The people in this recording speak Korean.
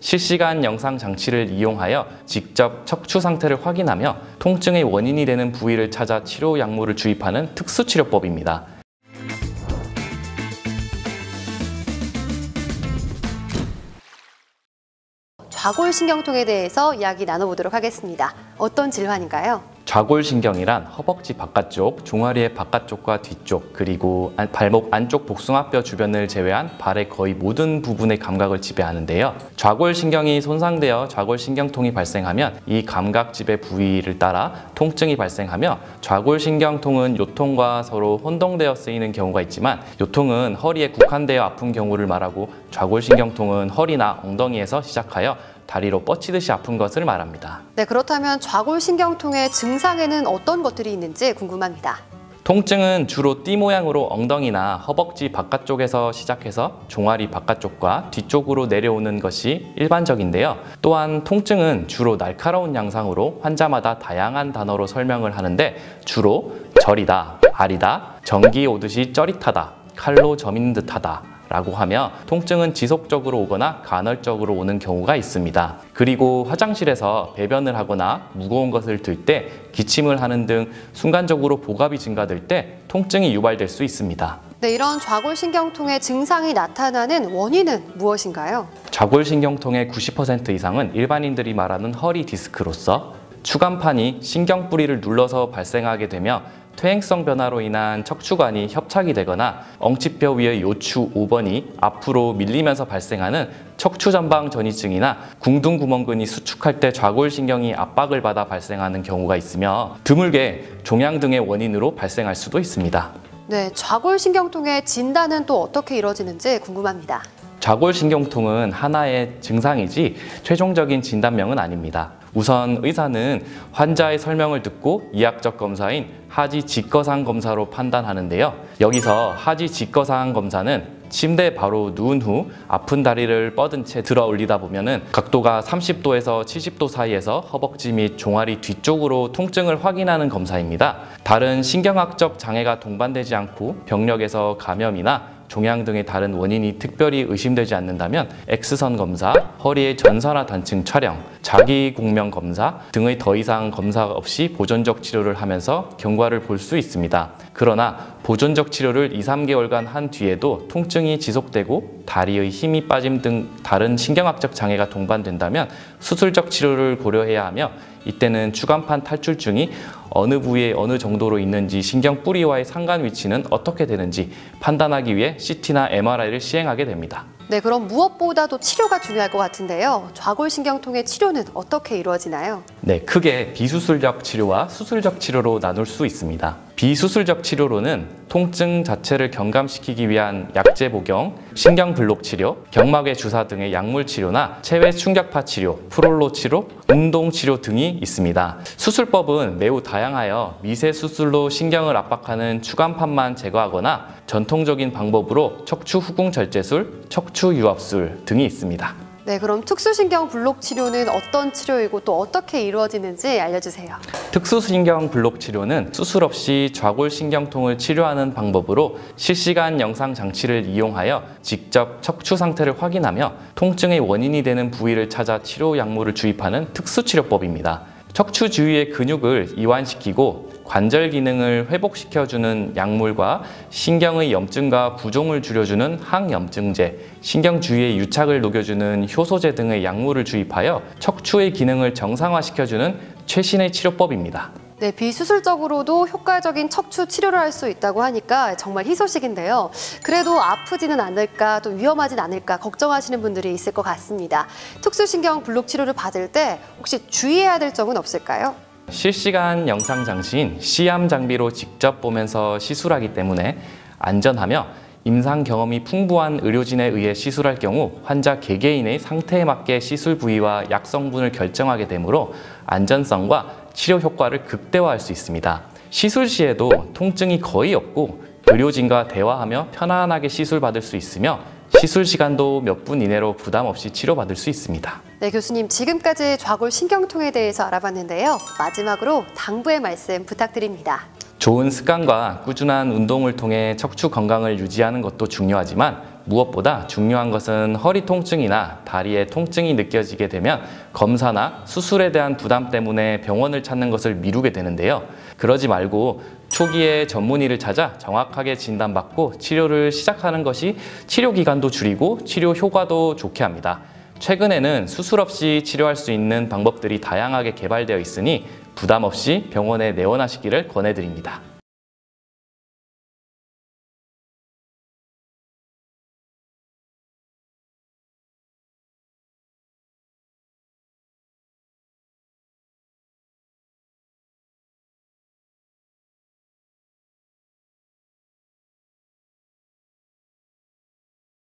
실시간 영상 장치를 이용하여 직접 척추 상태를 확인하며 통증의 원인이 되는 부위를 찾아 치료 약물을 주입하는 특수치료법입니다. 좌골신경통에 대해서 이야기 나눠보도록 하겠습니다. 어떤 질환인가요? 좌골신경이란 허벅지 바깥쪽, 종아리의 바깥쪽과 뒤쪽, 그리고 발목 안쪽 복숭아뼈 주변을 제외한 발의 거의 모든 부분의 감각을 지배하는데요. 좌골신경이 손상되어 좌골신경통이 발생하면 이 감각지배 부위를 따라 통증이 발생하며 좌골신경통은 요통과 서로 혼동되어 쓰이는 경우가 있지만 요통은 허리에 국한되어 아픈 경우를 말하고 좌골신경통은 허리나 엉덩이에서 시작하여 다리로 뻗치듯이 아픈 것을 말합니다. 네, 그렇다면 좌골신경통의 증상에는 어떤 것들이 있는지 궁금합니다. 통증은 주로 띠 모양으로 엉덩이나 허벅지 바깥쪽에서 시작해서 종아리 바깥쪽과 뒤쪽으로 내려오는 것이 일반적인데요. 또한 통증은 주로 날카로운 양상으로 환자마다 다양한 단어로 설명을 하는데 주로 저리다, 아리다, 전기 오듯이 쩌릿하다, 칼로 저민 듯하다 라고 하며 통증은 지속적으로 오거나 간헐적으로 오는 경우가 있습니다. 그리고 화장실에서 배변을 하거나 무거운 것을 들 때, 기침을 하는 등 순간적으로 복압이 증가될 때 통증이 유발될 수 있습니다. 네, 이런 좌골신경통의 증상이 나타나는 원인은 무엇인가요? 좌골신경통의 90% 이상은 일반인들이 말하는 허리 디스크로서 추간판이 신경뿌리를 눌러서 발생하게 되며 퇴행성 변화로 인한 척추관이 협착이 되거나 엉치뼈 위의 요추 5번이 앞으로 밀리면서 발생하는 척추전방 전이증이나 궁둥구멍근이 수축할 때 좌골신경이 압박을 받아 발생하는 경우가 있으며 드물게 종양 등의 원인으로 발생할 수도 있습니다. 네, 좌골신경통의 진단은 또 어떻게 이루어지는지 궁금합니다. 좌골신경통은 하나의 증상이지 최종적인 진단명은 아닙니다. 우선 의사는 환자의 설명을 듣고 이학적 검사인 하지 직거상 검사로 판단하는데요. 여기서 하지 직거상 검사는 침대에 바로 누운 후 아픈 다리를 뻗은 채 들어 올리다 보면은 각도가 30도에서 70도 사이에서 허벅지 및 종아리 뒤쪽으로 통증을 확인하는 검사입니다. 다른 신경학적 장애가 동반되지 않고 병력에서 감염이나 종양 등의 다른 원인이 특별히 의심되지 않는다면 X선 검사, 허리의 전산화 단층 촬영, 자기 공명 검사 등의 더 이상 검사 없이 보존적 치료를 하면서 경과를 볼 수 있습니다. 그러나 보존적 치료를 2~3개월간 한 뒤에도 통증이 지속되고 다리의 힘이 빠짐 등 다른 신경학적 장애가 동반된다면 수술적 치료를 고려해야 하며 이때는 추간판 탈출증이 어느 부위에 어느 정도로 있는지 신경 뿌리와의 상관 위치는 어떻게 되는지 판단하기 위해 CT나 MRI를 시행하게 됩니다. 네, 그럼 무엇보다도 치료가 중요할 것 같은데요. 좌골신경통의 치료는 어떻게 이루어지나요? 네, 크게 비수술적 치료와 수술적 치료로 나눌 수 있습니다. 비수술적 치료로는 통증 자체를 경감시키기 위한 약제 복용, 신경블록 치료, 경막의 주사 등의 약물 치료나 체외 충격파 치료, 프롤로 치료, 운동 치료 등이 있습니다. 수술법은 매우 다양하여 미세 수술로 신경을 압박하는 추간판만 제거하거나 전통적인 방법으로 척추 후궁 절제술, 척추 유압술 등이 있습니다. 네, 그럼 특수신경 블록 치료는 어떤 치료이고 또 어떻게 이루어지는지 알려주세요. 특수신경 블록 치료는 수술 없이 좌골신경통을 치료하는 방법으로 실시간 영상 장치를 이용하여 직접 척추 상태를 확인하며 통증의 원인이 되는 부위를 찾아 치료 약물을 주입하는 특수치료법입니다. 척추 주위의 근육을 이완시키고 관절 기능을 회복시켜주는 약물과 신경의 염증과 부종을 줄여주는 항염증제, 신경 주위의 유착을 녹여주는 효소제 등의 약물을 주입하여 척추의 기능을 정상화시켜주는 최신의 치료법입니다. 네, 비수술적으로도 효과적인 척추 치료를 할 수 있다고 하니까 정말 희소식인데요. 그래도 아프지는 않을까, 또 위험하진 않을까 걱정하시는 분들이 있을 것 같습니다. 특수신경 블록 치료를 받을 때 혹시 주의해야 될 점은 없을까요? 실시간 영상 장치인 C암 장비로 직접 보면서 시술하기 때문에 안전하며 임상 경험이 풍부한 의료진에 의해 시술할 경우 환자 개개인의 상태에 맞게 시술 부위와 약 성분을 결정하게 되므로 안전성과 치료 효과를 극대화할 수 있습니다. 시술 시에도 통증이 거의 없고 의료진과 대화하며 편안하게 시술받을 수 있으며 시술 시간도 몇 분 이내로 부담 없이 치료받을 수 있습니다. 네, 교수님, 지금까지 좌골신경통에 대해서 알아봤는데요. 마지막으로 당부의 말씀 부탁드립니다. 좋은 습관과 꾸준한 운동을 통해 척추 건강을 유지하는 것도 중요하지만 무엇보다 중요한 것은 허리 통증이나 다리의 통증이 느껴지게 되면 검사나 수술에 대한 부담 때문에 병원을 찾는 것을 미루게 되는데요. 그러지 말고 초기에 전문의를 찾아 정확하게 진단받고 치료를 시작하는 것이 치료 기간도 줄이고 치료 효과도 좋게 합니다. 최근에는 수술 없이 치료할 수 있는 방법들이 다양하게 개발되어 있으니 부담 없이 병원에 내원하시기를 권해드립니다.